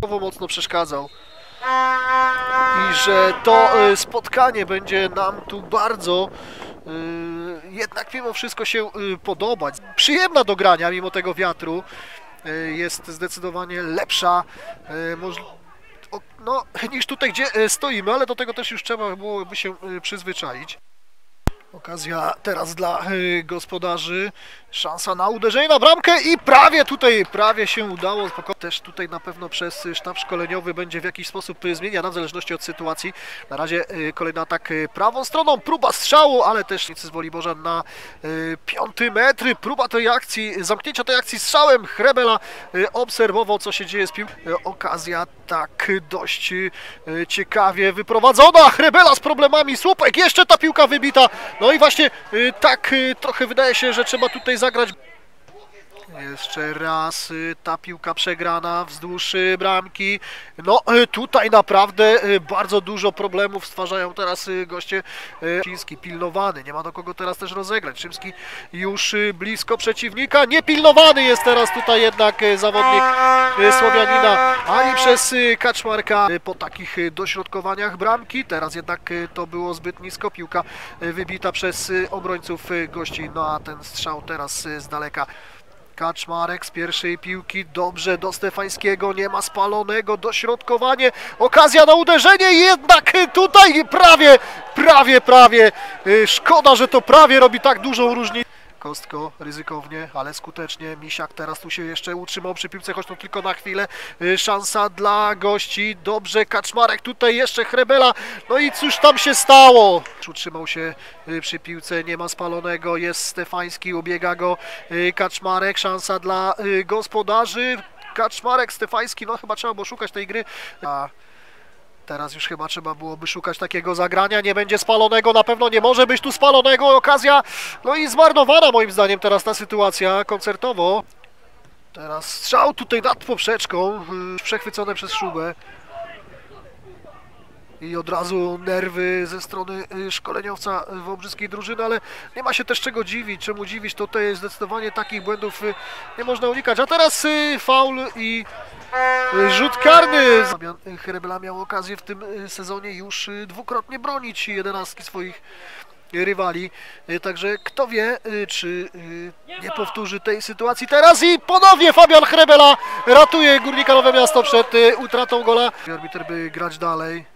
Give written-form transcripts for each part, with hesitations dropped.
mocno przeszkadzał. I że to spotkanie będzie nam tu bardzo jednak mimo wszystko się podobać. Przyjemna do grania mimo tego wiatru. Jest zdecydowanie lepsza niż tutaj, gdzie stoimy, ale do tego też już trzeba byłoby się przyzwyczaić. Okazja teraz dla gospodarzy, szansa na uderzenie na bramkę i prawie się udało. Też tutaj na pewno przez sztab szkoleniowy będzie w jakiś sposób zmieniana w zależności od sytuacji. Na razie kolejny atak prawą stroną, próba strzału, ale też z woli Boża na 5 metr. Próba tej akcji, zamknięcia tej akcji strzałem. Hrebela obserwował, co się dzieje z piłką. Okazja tak dość ciekawie wyprowadzona. Hrebela z problemami, słupek, jeszcze ta piłka wybita. No i właśnie tak trochę wydaje się, że trzeba tutaj zagrać. Jeszcze raz ta piłka przegrana wzdłuż bramki. No tutaj naprawdę bardzo dużo problemów stwarzają teraz goście. Szymski pilnowany, nie ma do kogo teraz też rozegrać. Szymski już blisko przeciwnika, niepilnowany jest teraz tutaj jednak zawodnik Słowianina, ani przez Kaczmarka po takich dośrodkowaniach bramki. Teraz jednak to było zbyt nisko, piłka wybita przez obrońców gości, no a ten strzał teraz z daleka. Kaczmarek z pierwszej piłki, dobrze do Stefańskiego, nie ma spalonego, dośrodkowanie, okazja na uderzenie, jednak tutaj prawie, szkoda, że to prawie robi tak dużą różnicę. Kostko ryzykownie, ale skutecznie, Misiak teraz tu się jeszcze utrzymał przy piłce, choć to tylko na chwilę, szansa dla gości, dobrze, Kaczmarek, tutaj jeszcze Hrebela, no i cóż tam się stało? Utrzymał się przy piłce, nie ma spalonego, jest Stefański, ubiega go Kaczmarek, szansa dla gospodarzy, Kaczmarek, Stefański, no chyba trzeba było szukać tej gry. Teraz już chyba trzeba byłoby szukać takiego zagrania, nie będzie spalonego, na pewno nie może być tu spalonego, okazja, no i zmarnowana moim zdaniem teraz ta sytuacja koncertowo. Teraz strzał tutaj nad poprzeczką, przechwycone przez Szubę. I od razu nerwy ze strony szkoleniowca wałbrzyskiej drużyny, ale nie ma się też czego dziwić, czemu dziwić, to tutaj zdecydowanie takich błędów nie można unikać. A teraz faul i rzut karny. Hrebela miał okazję w tym sezonie już dwukrotnie bronić 11 swoich rywali, także kto wie, czy nie powtórzy tej sytuacji teraz i ponownie Fabian Hrebela ratuje Górnika Nowe Miasto przed utratą gola. Arbiter by grać dalej.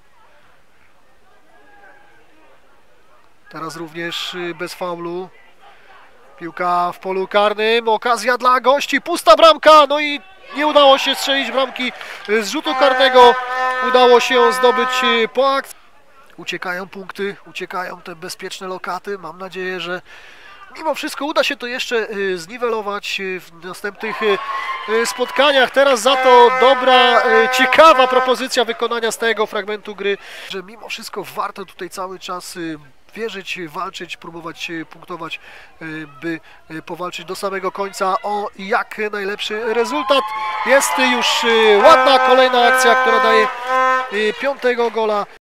Teraz również bez faulu. Piłka w polu karnym, okazja dla gości, pusta bramka, no i nie udało się strzelić bramki z rzutu karnego. Udało się ją zdobyć po akcji. Uciekają punkty, uciekają te bezpieczne lokaty. Mam nadzieję, że mimo wszystko uda się to jeszcze zniwelować w następnych spotkaniach. Teraz za to dobra, ciekawa propozycja wykonania z tego fragmentu gry, że mimo wszystko warto tutaj cały czas wierzyć, walczyć, próbować punktować, by powalczyć do samego końca o jak najlepszy rezultat. Jest już ładna kolejna akcja, która daje 5. gola.